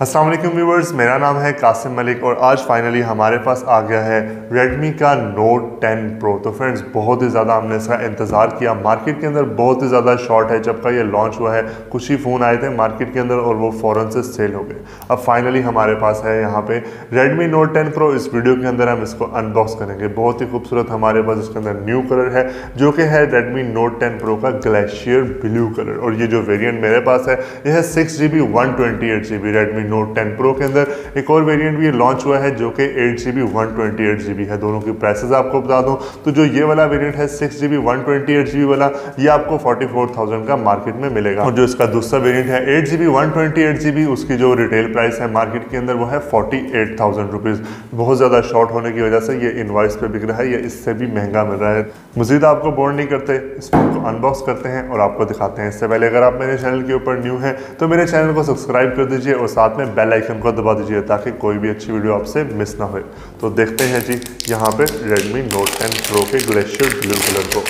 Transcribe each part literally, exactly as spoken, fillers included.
अस्सलाम वालेकुम व्यूवर्स, मेरा नाम है कासिम मलिक और आज फाइनली हमारे पास आ गया है Redmi का Note टेन Pro। तो फ्रेंड्स, बहुत ही ज़्यादा हमने इसका इंतज़ार किया। मार्केट के अंदर बहुत ही ज़्यादा शॉर्ट है। जब का ये लॉन्च हुआ है कुछ ही फ़ोन आए थे मार्केट के अंदर और वो फ़ौरन से सेल हो गए। अब फाइनली हमारे पास है यहाँ पे Redmi Note टेन Pro। इस वीडियो के अंदर हम इसको अनबॉक्स करेंगे। बहुत ही खूबसूरत हमारे पास इसके अंदर न्यू कलर है जो कि है Redmi Note टेन Pro का ग्लेशियर ब्लू कलर। और ये जो वेरिएंट मेरे पास है यह है six G B one twenty eight G B Redmi Note ten Pro के अंदर एक और वेरिएंट भी लॉन्च हुआ है जो कि eight G B one twenty eight G B है। दोनों की प्राइसेस आपको बता दूं तो जो ये वाला वेरिएंट है six G B one twenty eight G B वाला, ये आपको फोर्टी फोर थाउजेंड का मार्केट में मिलेगा। और जो इसका दूसरा वेरिएंट है eight G B one twenty eight G B, उसकी जो रिटेल प्राइस है मार्केट के अंदर वो है फोर्टी एट थाउजेंड रुपीज़। बहुत ज़्यादा शॉर्ट होने की वजह से ये इनवॉइस पे बिक रहा है, ये इससे भी महंगा मिल रहा है। मजीद आपको बोर नहीं करते, इस फोन को अनबॉक्स करते हैं और आपको दिखाते हैं। इससे पहले अगर आप मेरे चैनल के ऊपर न्यू हैं तो मेरे चैनल को सब्सक्राइब कर दीजिए और साथ में बेल आइकन को दबा दीजिए ताकि कोई भी अच्छी वीडियो आपसे मिस ना हो। तो देखते हैं जी यहाँ पे Redmi Note टेन Pro के ग्लेशियर ब्लू कलर को।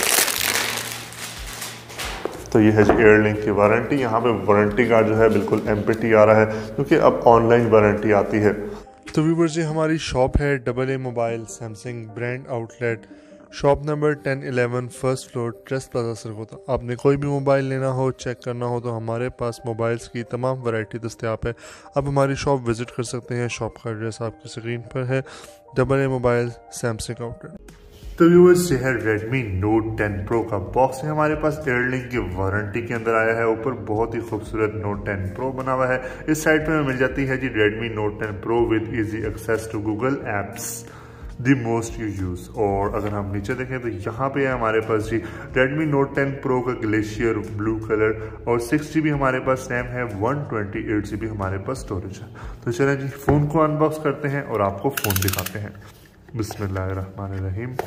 तो ये है जी एयरलिंक की वारंटी। यहाँ पे वारंटी कार्ड जो है बिल्कुल एम्प्टी आ रहा है क्योंकि अब ऑनलाइन वारंटी आती है। तो व्यूअर्स जी, हमारी शॉप है double A mobile Samsung brand outlet, shop number ten eleven first floor trust plaza Sargodha. आपने कोई भी मोबाइल लेना हो, चेक करना हो तो हमारे पास मोबाइल्स की तमाम वैरायटी दस्तियाब है। आप हमारी शॉप विज़िट कर सकते हैं। शॉप का एड्रेस आपकी स्क्रीन पर है, double A mobile Samsung outlet. तो व्यूअर्स, ये है Redmi Note टेन Pro का बॉक्स है हमारे पास, एयरलिंक की वारंटी के अंदर आया है। ऊपर बहुत ही खूबसूरत Note टेन Pro बना हुआ है। इस साइड पे हमें मिल जाती है जी Redmi Note ten Pro with easy access to Google apps the most you use. और अगर हम नीचे देखें तो यहाँ पे है हमारे पास जी Redmi Note टेन Pro का ग्लेशियर ब्लू कलर और सिक्स जी बी हमारे पास रैम है, one twenty eight G B हमारे पास स्टोरेज है। तो चलें जी फ़ोन को अनबॉक्स करते हैं और आपको फ़ोन दिखाते हैं। बिस्मिल्लाहिर्रहमानिर्रहीम।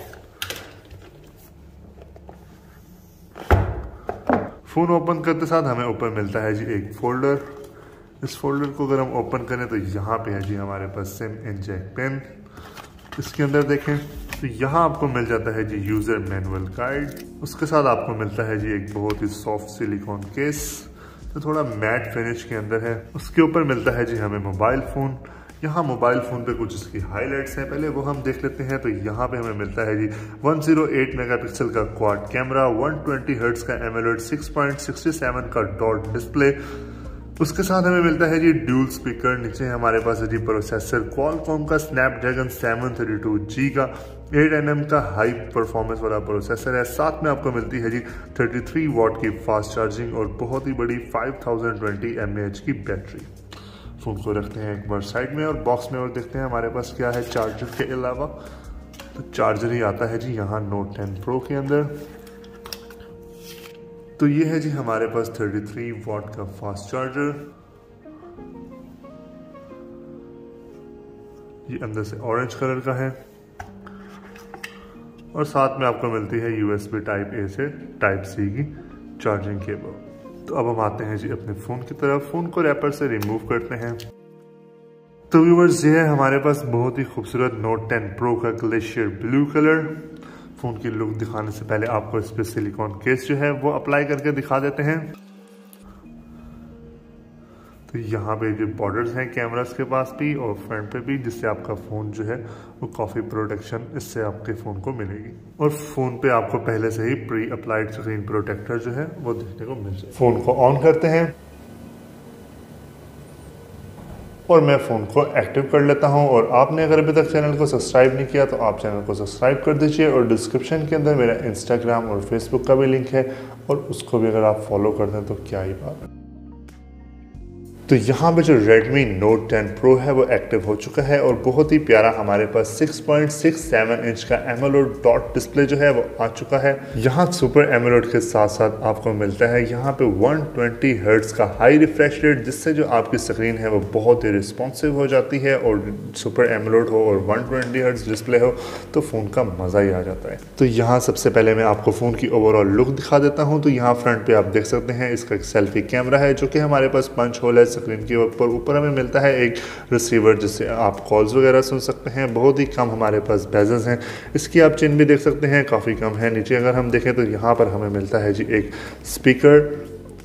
फ़ोन ओपन करते साथ हमें ऊपर मिलता है जी एक फोल्डर। इस फोल्डर को अगर हम ओपन करें तो यहाँ पे है जी हमारे पास सिम इन जैक पेन। इसके अंदर देखें तो यहाँ आपको मिल जाता है जी यूज़र मैनुअल गाइड। उसके साथ आपको मिलता है जी एक बहुत ही सॉफ्ट सिलिकॉन केस, तो थोड़ा मैट फिनिश के अंदर है। उसके ऊपर मिलता है जी हमें मोबाइल फ़ोन। यहाँ मोबाइल फ़ोन पे कुछ इसकी हाइलाइट्स हैं, पहले वो हम देख लेते हैं। तो यहाँ पे हमें मिलता है जी वन ज़ीरो एट मेगापिक्सल का quad camera, one twenty hertz का AMOLED, six point six seven का डॉट डिस्प्ले। उसके साथ हमें मिलता है जी ड्यूल स्पीकर। नीचे हमारे पास है जी प्रोसेसर क्वालकॉम का Snapdragon seven thirty two G का एट एन एम का हाई परफॉर्मेंस वाला प्रोसेसर है। साथ में आपको मिलती है जी थर्टी थ्री वॉट की फास्ट चार्जिंग और बहुत ही बड़ी five thousand twenty M A H की बैटरी। फ़ोन को रखते हैं एक बार साइड में और बॉक्स में और देखते हैं हमारे पास क्या है चार्जर के अलावा। तो चार्जर ही आता है जी यहाँ Note टेन Pro के अंदर। तो ये है जी हमारे पास थर्टी थ्री वॉट का फास्ट चार्जर। ये अंदर से ऑरेंज कलर का है और साथ में आपको मिलती है यूएसबी टाइप ए से टाइप सी की चार्जिंग केबल। तो अब हम आते हैं जी अपने फ़ोन की तरफ। फ़ोन को रैपर से रिमूव करते हैं। तो व्यूअर्स, ये है हमारे पास बहुत ही खूबसूरत Note टेन Pro का ग्लेशियर ब्लू कलर। फ़ोन की लुक दिखाने से पहले आपको इस पर सिलिकॉन केस जो है वो अप्लाई करके दिखा देते हैं। तो यहाँ पे जो बॉर्डर्स हैं कैमरास के पास भी और फ्रंट पे भी, जिससे आपका फ़ोन जो है वो काफ़ी प्रोटेक्शन इससे आपके फ़ोन को मिलेगी। और फ़ोन पे आपको पहले से ही प्री अप्लाइड स्क्रीन प्रोटेक्टर जो है वो देखने को मिल जाए। फ़ोन को ऑन करते हैं और मैं फ़ोन को एक्टिव कर लेता हूं। और आपने अगर अभी तक चैनल को सब्सक्राइब नहीं किया तो आप चैनल को सब्सक्राइब कर दीजिए और डिस्क्रिप्शन के अंदर मेरा इंस्टाग्राम और फेसबुक का भी लिंक है और उसको भी अगर आप फॉलो कर दें तो क्या ही बात है। तो यहाँ पे जो Redmi Note टेन Pro है वो एक्टिव हो चुका है और बहुत ही प्यारा हमारे पास six point six seven inch का एमोलेड डॉट डिस्प्ले जो है वो आ चुका है। यहाँ सुपर एमोलेड के साथ साथ आपको मिलता है यहाँ पे वन ट्वेंटी हर्ट्ज का हाई रिफ्रेश रेट, जिससे जो आपकी स्क्रीन है वो बहुत ही रिस्पॉन्सिव हो जाती है। और सुपर एमोलेड हो और वन ट्वेंटी हर्ट्ज डिस्प्ले हो तो फ़ोन का मज़ा ही आ जाता है। तो यहाँ सबसे पहले मैं आपको फ़ोन की ओवरऑल लुक दिखा देता हूँ। तो यहाँ फ्रंट पे आप देख सकते हैं इसका एक सेल्फी कैमरा है जो कि हमारे पास पंच होल है। स्क्रीन के ऊपर ऊपर हमें मिलता है एक रिसीवर जिससे आप कॉल्स वगैरह सुन सकते हैं। बहुत ही कम हमारे पास बेजल्स हैं। इसकी आप चिन भी देख सकते हैं, काफ़ी कम है। नीचे अगर हम देखें तो यहाँ पर हमें मिलता है जी एक स्पीकर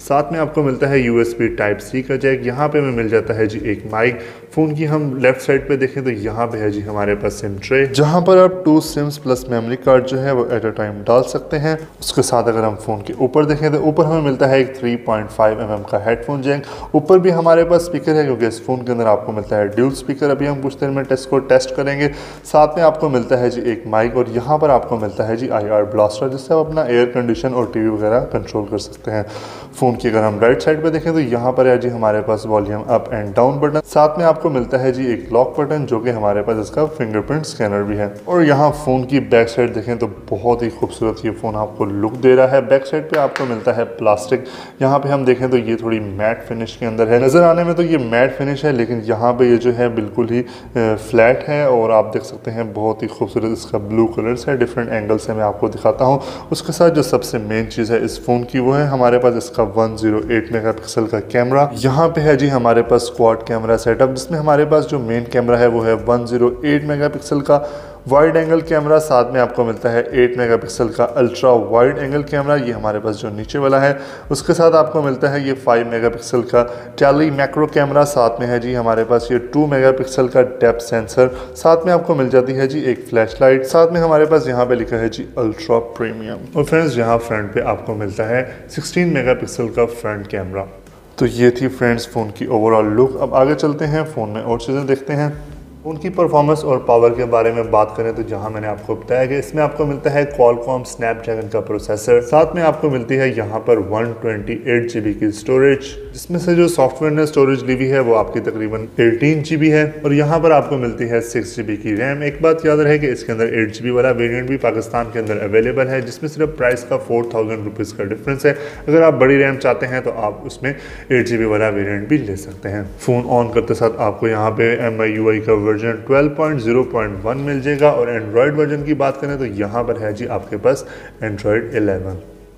साथ में आपको मिलता है यूएसबी टाइप सी का जैक। यहाँ पे हमें मिल जाता है जी एक माइक। फ़ोन की हम लेफ्ट साइड पे देखें तो यहाँ पे है जी हमारे पास सिम ट्रे, जहाँ पर आप two SIMs plus memory card जो है वो एट अ टाइम डाल सकते हैं। उसके साथ अगर हम फ़ोन के ऊपर देखें तो ऊपर हमें मिलता है एक three point five M M का हेडफोन जैक। ऊपर भी हमारे पास स्पीकर है क्योंकि इस फ़ोन के अंदर आपको मिलता है ड्यूल स्पीकर। अभी हम कुछ देर में टेस्ट को टेस्ट करेंगे। साथ में आपको मिलता है जी एक माइक और यहाँ पर आपको मिलता है जी आई आर ब्लास्टर, जिससे आप अपना एयर कंडीशन और टीवी वगैरह कंट्रोल कर सकते हैं। फ़ोन की अगर हम राइट साइड पे देखें तो यहाँ पर है जी हमारे पास volume up and down button. साथ में आपको मिलता है जी एक लॉक बटन, जो कि हमारे पास इसका फिंगरप्रिंट स्कैनर भी है। और यहाँ फ़ोन की बैक साइड देखें तो बहुत ही खूबसूरत ये फ़ोन आपको लुक दे रहा है। बैक साइड पे आपको मिलता है प्लास्टिक। यहाँ पे हम देखें तो ये थोड़ी मैट फिनिश के अंदर है। नज़र आने में तो ये मैट फिनिश है, लेकिन यहाँ पे ये जो है बिल्कुल ही फ्लैट है। और आप देख सकते हैं बहुत ही खूबसूरत इसका ब्लू कलर है। डिफरेंट एंगल से मैं आपको दिखाता हूँ। उसके साथ जो सबसे मेन चीज़ है इस फ़ोन की वो है हमारे पास इसका वन ज़ीरो एट मेगापिक्सल का कैमरा। यहाँ पे है जी हमारे पास क्वाड कैमरा सेटअप, जिसमें हमारे पास जो मेन कैमरा है वो है वन ज़ीरो एट मेगापिक्सल का वाइड एंगल कैमरा। साथ में आपको मिलता है एट मेगापिक्सल का अल्ट्रा वाइड एंगल कैमरा, ये हमारे पास जो नीचे वाला है। उसके साथ आपको मिलता है ये फाइव मेगापिक्सल का टेली मैक्रो कैमरा। साथ में है जी हमारे पास ये टू मेगापिक्सल का डेप्थ सेंसर। साथ में आपको मिल जाती है जी एक फ्लैश लाइट। साथ में हमारे पास यहाँ पे लिखा है जी अल्ट्रा प्रीमियम। और फ्रेंड्स यहाँ फ्रंट पे आपको मिलता है सिक्सटीन मेगापिक्सल का फ्रंट कैमरा। तो ये थी फ्रेंड्स फ़ोन की ओवरऑल लुक। अब आगे चलते हैं, फ़ोन में और चीज़ें देखते हैं। फ़ोन की परफॉर्मेंस और पावर के बारे में बात करें तो जहां मैंने आपको बताया कि इसमें आपको मिलता है क्वालकॉम स्नैपड्रैगन का प्रोसेसर। साथ में आपको मिलती है यहां पर one twenty eight G B की स्टोरेज, जिसमें से जो सॉफ्टवेयर ने स्टोरेज ली हुई है वो आपकी तकरीबन एटीन जी बी है। और यहाँ पर आपको मिलती है सिक्स जी बी की रैम। एक बात याद रहे कि इसके अंदर एट जी बी वाला वेरियंट भी पाकिस्तान के अंदर अवेलेबल है, जिसमें सिर्फ प्राइस का फोर थाउजेंड रुपीज़ का डिफरेंस है। अगर आप बड़ी रैम चाहते हैं तो आप उसमें एट जी बी वाला वेरियंट भी ले सकते हैं। फ़ोन ऑन करते साथ आपको यहाँ पे एम आई यू आई का version twelve point zero point one मिल जाएगा। और एंड्रॉयड वर्जन की बात करें तो यहाँ पर है जी आपके पास एंड्रॉयड इलेवन।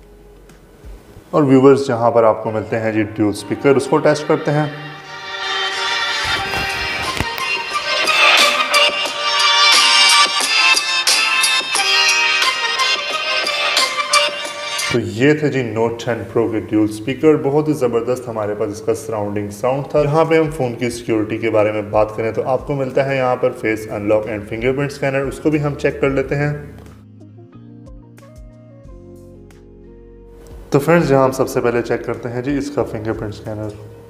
और व्यूवर्स जहाँ पर आपको मिलते हैं जी ड्यूल स्पीकर, उसको टेस्ट करते हैं। तो ये थे जी नोट टेन प्रो के ड्यूल स्पीकर। बहुत ही ज़बरदस्त हमारे पास इसका सराउंडिंग साउंड था। यहाँ पे हम फ़ोन की सिक्योरिटी के बारे में बात करें तो आपको मिलता है यहाँ पर face unlock and fingerprint scanner, उसको भी हम चेक कर लेते हैं। तो फ्रेंड्स जहाँ हम सबसे पहले चेक करते हैं जी इसका फिंगरप्रिंट स्कैनर।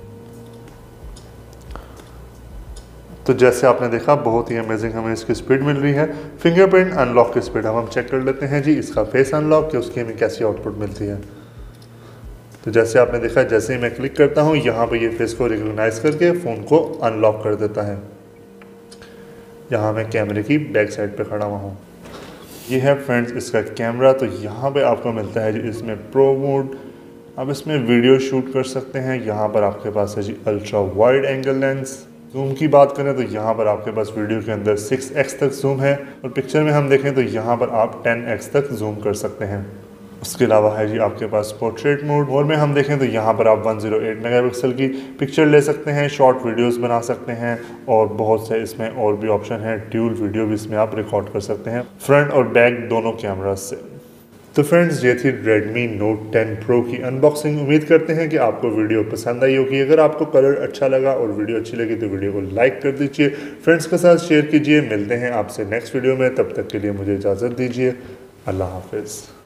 तो जैसे आपने देखा बहुत ही अमेजिंग हमें इसकी स्पीड मिल रही है। फिंगरप्रिंट अनलॉक की स्पीड अब हम चेक कर लेते हैं जी इसका फेस अनलॉक कि उसकी हमें कैसी आउटपुट मिलती है। तो जैसे आपने देखा जैसे ही मैं क्लिक करता हूँ यहाँ पे ये फेस को रिकॉग्नाइज करके फ़ोन को अनलॉक कर देता है। यहाँ मैं कैमरे की बैक साइड पे खड़ा हुआ हूँ। ये है फ्रेंड्स इसका कैमरा। तो यहाँ पे आपको मिलता है जी इसमें प्रो मोड, आप इसमें वीडियो शूट कर सकते हैं। यहाँ पर आपके पास है जी ultra wide angle lens. Zoom की बात करें तो यहाँ पर आपके पास वीडियो के अंदर सिक्स एक्स तक जूम है, और पिक्चर में हम देखें तो यहाँ पर आप टेन एक्स तक जूम कर सकते हैं। उसके अलावा है जी आपके पास पोर्ट्रेट मोड, और में हम देखें तो यहाँ पर आप वन ज़ीरो एट मेगापिक्सल की पिक्चर ले सकते हैं, शॉर्ट वीडियोस बना सकते हैं, और बहुत से इसमें और भी ऑप्शन है। ड्यूल वीडियो भी इसमें आप रिकॉर्ड कर सकते हैं फ्रंट और बैक दोनों कैमराज से। तो फ्रेंड्स ये थी Redmi Note टेन Pro की अनबॉक्सिंग। उम्मीद करते हैं कि आपको वीडियो पसंद आई होगी। अगर आपको कलर अच्छा लगा और वीडियो अच्छी लगी तो वीडियो को लाइक कर दीजिए, फ्रेंड्स के साथ शेयर कीजिए। मिलते हैं आपसे नेक्स्ट वीडियो में, तब तक के लिए मुझे इजाज़त दीजिए। अल्लाह हाफिज़।